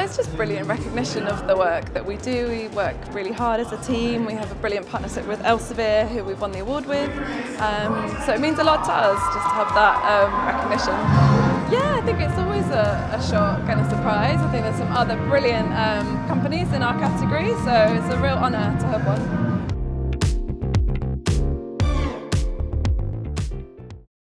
it's just brilliant recognition of the work that we do. We work really hard as a team. We have a brilliant partnership with Elsevier, who we've won the award with. So it means a lot to us just to have that recognition. Yeah, I think it's always a shock and a surprise. I think there's some other brilliant companies in our category, so it's a real honour to have one.